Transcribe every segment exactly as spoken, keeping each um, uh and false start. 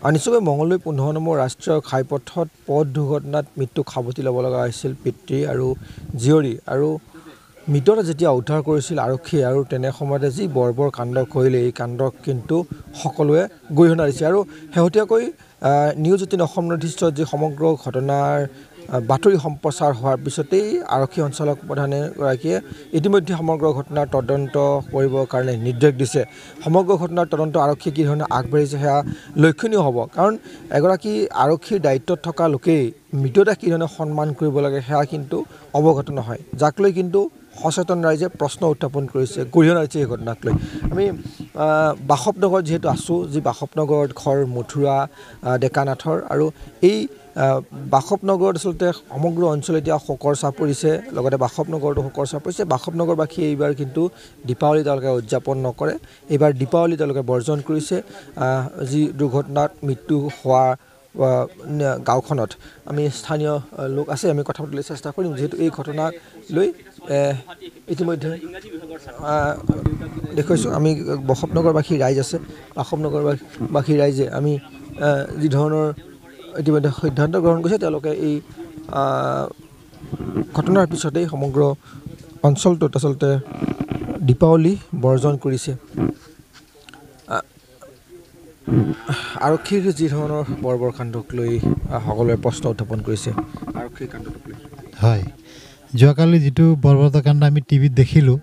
নিশ্চয়কৈ মঙলদৈ পোন্ধৰ নম্বৰ ৰাষ্ট্ৰীয় ঘাইপথত পথ দুৰ্ঘটনাত মৃত্যু সাৱটি ল'ব লগা হৈছিল পিতৃ আৰু জীয়ৰী আৰু মৃতদেহ যেতিয়া উদ্ধাৰ কৰিছিল আৰক্ষী আৰু তেনে সময়তে যি বৰ্বৰ কাণ্ড কৰিলে এই কাণ্ডক কিন্তু সকলোৱে গৰিহণা দিছে আৰু শেহতীয়াকৈ নিউজ এইটিন অসম নৰ্থ ইষ্টত যি সমগ্ৰ ঘটনাৰ বাতৰি সম্প্ৰচাৰ হোৱাৰ পিছতেই আৰক্ষী সঞ্চালক প্ৰধানগৰাকীয়ে ইতিমধ্যে সমগ্ৰ ঘটনাৰ তদন্ত কৰিবৰ কাৰণে নিৰ্দেশ দিছে সমগ্ৰ ঘটনাৰ তদন্ত আৰক্ষী কি ধৰণে আগবাঢ়িছে সেয়া লক্ষণীয় হ'ব কাৰণ এগৰাকী আৰক্ষীৰ দায়িত্বত থকা লোকেই মৃতদেহ কি ধৰণে সন্মান কৰিব লাগে সেয়া কিন্তু অৱগত নহয় যাক লৈ কিন্তু সচেতন ৰাইজে প্ৰশ্ন উত্থাপন কৰিছে গৰিহণা দিছে এই ঘটনাক লৈ আমি বাসৱনগৰত যিহেতু আছোঁ যি বাসৱনগৰত ঘৰ মথুৰা ডেকানাথৰ আৰু এই বাসৱনগৰত আচলতে সমগ্ৰ অঞ্চল এতিয়া শোকৰ চাপ পৰিছে লগতে বাসৱনগৰতো শোকৰ চাপ পৰিছে বাসৱনগৰবাসী এইবাৰ কিন্তু দীপাৱলী তেওঁলোকে উদযাপন নকৰে এইবাৰ দীপাৱলী তেওঁলোকে বৰ্জন কৰিছে যি দুৰ্ঘটনাত মৃত্যু হোৱা গাঁওখনত আমি স্থানীয় লোক আছে আমি কথা পাতিবলৈ চেষ্টা কৰিম যেহেতু এই ঘটনাক লৈ ইতিমধ্যে দেখুৱাইছোঁ আমি বাসৱনগৰবাসী ৰাইজ আছে বাসৱনগৰবাসী ৰাইজে আমি যি ধৰণৰ ইতিমধ্যে সিদ্ধান্ত গ্ৰহণ কৰিছে তেওঁলোকে এই ঘটনাৰ পিছতেই সমগ্ৰ অঞ্চলটোত আচলতে দীপাৱলী বৰ্জন কৰিছে আৰক্ষীৰ যি ধৰণৰ বৰ্বৰ কাণ্ডক লৈ সকলোৱে প্ৰশ্ন উত্থাপন কৰিছে আৰক্ষীৰ কাণ্ডক লৈ হয় যোৱাকালি যিটো বৰ্বৰতা কাণ্ড আমি টিভিত দেখিলোঁ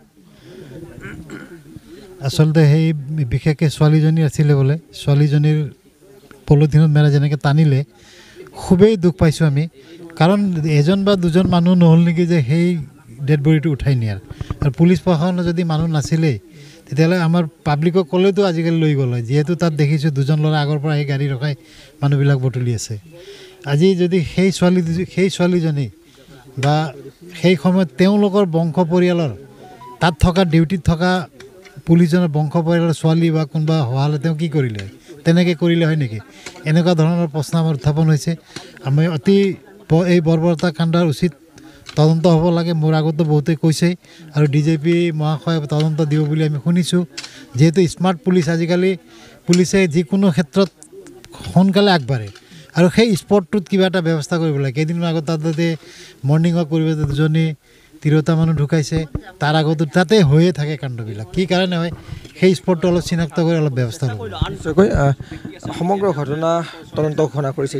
আচলতে সেই বিশেষকৈ ছোৱালীজনী আছিলে বোলে ছোৱালীজনীৰ পলিথিনত মেৰা যেনেকৈ টানিলে খুবেই দুখ পাইছোঁ আমি কাৰণ এজন বা দুজন মানুহ নহ'ল নেকি যে সেই ডেড বডিটো উঠাই নিয়াৰ আৰু পুলিচ প্ৰশাসনৰ যদি মানুহ নাছিলেই তেতিয়াহ'লে আমাৰ পাব্লিকক ক'লেতো আজিকালি লৈ গ'ল হয় যিহেতু তাত দেখিছোঁ দুজন ল'ৰা আগৰ পৰা সেই গাড়ী ৰখাই মানুহবিলাক বটলি আছে আজি যদি সেই ছোৱালী সেই ছোৱালীজনী বা সেই সময়ত তেওঁলোকৰ বংশ পৰিয়ালৰ তাত থকা ডিউটিত থকা পুলিচজনৰ বংশ পৰিয়ালৰ ছোৱালী বা কোনোবা হোৱালে তেওঁ কি কৰিলে তেনেকৈ কৰিলে হয় নেকি এনেকুৱা ধৰণৰ প্ৰশ্ন আমাৰ উত্থাপন হৈছে আমি অতি এই বৰ্বৰতা কাণ্ডৰ উচিত তদন্ত হ'ব লাগে মোৰ আগতো বহুতে কৈছে আৰু ডি জি পি মহাশয়ে তদন্ত দিব বুলি আমি শুনিছোঁ যিহেতু স্মাৰ্ট পুলিচ আজিকালি পুলিচে যিকোনো ক্ষেত্ৰত সোনকালে আগবাঢ়ে আৰু সেই স্পটটোত কিবা এটা ব্যৱস্থা কৰিব লাগে কেইদিনমান আগত তাতে মৰ্ণিং ৱাক কৰিব দুজনী তিৰোতা মানুহ ঢুকাইছে তাৰ আগতো তাতে হৈয়ে থাকে কাণ্ডবিলাক কি কাৰণে হয় সেই স্পটটো অলপ চিনাক্ত কৰি অলপ ব্যৱস্থা ল'ব নিশ্চয়কৈ সমগ্ৰ ঘটনা তদন্ত ঘোষণা কৰিছে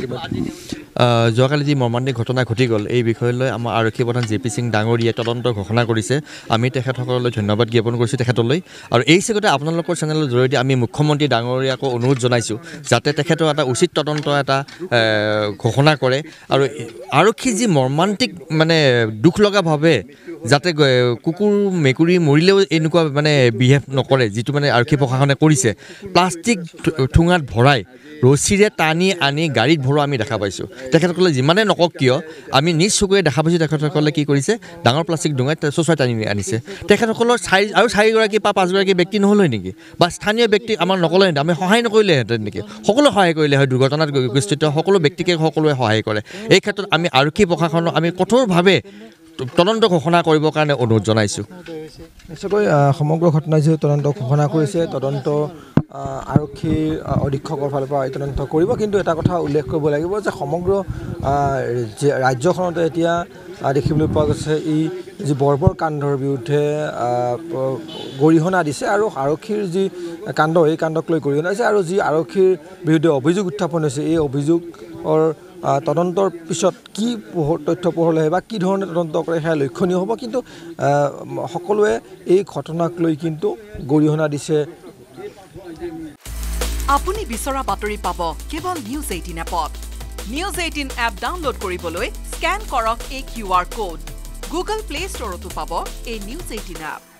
যোৱাকালি যি মৰ্মান্তিক ঘটনা ঘটি গ'ল এই বিষয়লৈ আমাৰ আৰক্ষী প্ৰধান জে পি সিং ডাঙৰীয়াই তদন্ত ঘোষণা কৰিছে আমি তেখেতসকললৈ ধন্যবাদ জ্ঞাপন কৰিছোঁ তেখেতলৈ আৰু এই চেগতে আপোনালোকৰ চেনেলৰ জৰিয়তে আমি মুখ্যমন্ত্ৰী ডাঙৰীয়াকো অনুৰোধ জনাইছোঁ যাতে তেখেতৰ এটা উচিত তদন্ত এটা ঘোষণা কৰে আৰু আৰক্ষী যি মৰ্মান্তিক মানে দুখ লগাভাৱে যাতে কুকুৰ মেকুৰী মৰিলেও এনেকুৱা মানে বিহেভ নকৰে যিটো মানে আৰক্ষী প্ৰশাসনে কৰিছে প্লাষ্টিক ঠোঙাত ভৰাই ৰছীৰে টানি আনি গাড়ীত ভৰোৱা আমি দেখা পাইছোঁ তেখেতসকলে যিমানে নকওক কিয় আমি নিজ চকুৰে দেখা পাইছোঁ তেখেতসকলে কি কৰিছে ডাঙৰ প্লাষ্টিক ডোঙাই চোঁচৰাই টানি আনিছে তেখেতসকলৰ চাৰি আৰু চাৰিগৰাকী বা পাঁচগৰাকী ব্যক্তি নহ'ল হয় নেকি বা স্থানীয় ব্যক্তি আমাৰ নক'লে আমি সহায় নকৰিলেহেঁতেন নেকি সকলোৱে সহায় কৰিলে হয় দুৰ্ঘটনাত গ্ৰস্তিত সকলো ব্যক্তিকে সকলোৱে সহায় কৰে এই ক্ষেত্ৰত আমি আৰক্ষী প্ৰশাসনক আমি কঠোৰভাৱে তদন্ত ঘোষণা কৰিবৰ কাৰণে অনুৰোধ জনাইছোঁ নিশ্চয়কৈ সমগ্ৰ ঘটনা যিহেতু তদন্ত ঘোষণা কৰিছে তদন্ত আৰক্ষী অধীক্ষকৰ ফালৰ পৰা এই তদন্ত কৰিব কিন্তু এটা কথা উল্লেখ কৰিব লাগিব যে সমগ্ৰ ৰাজ্যখনতে এতিয়া দেখিবলৈ পোৱা গৈছে এই যি বৰ্বৰ কাণ্ডৰ বিৰুদ্ধে গৰিহণা দিছে আৰু আৰক্ষীৰ যি কাণ্ড এই কাণ্ডক লৈ গৰিহণা দিছে আৰু যি আৰক্ষীৰ বিৰুদ্ধে অভিযোগ উত্থাপন হৈছে এই অভিযোগৰ তদন্তৰ পিছত কি তথ্য পোহৰলৈ আহে বা কি ধৰণে তদন্ত কৰে সেয়া লক্ষণীয় হ'ব কিন্তু সকলোৱে এই ঘটনাক লৈ কিন্তু গৰিহণা দিছে আপুনি বিচৰা বাতৰি পাব কেৱল নিউজ এইটিন এপত নিউজ এইটিন এপ ডাউনলোড কৰিবলৈ স্ক্যান কৰক এই Q R code Google Play ষ্টৰতো পাব এই নিউজ এইটিন এপ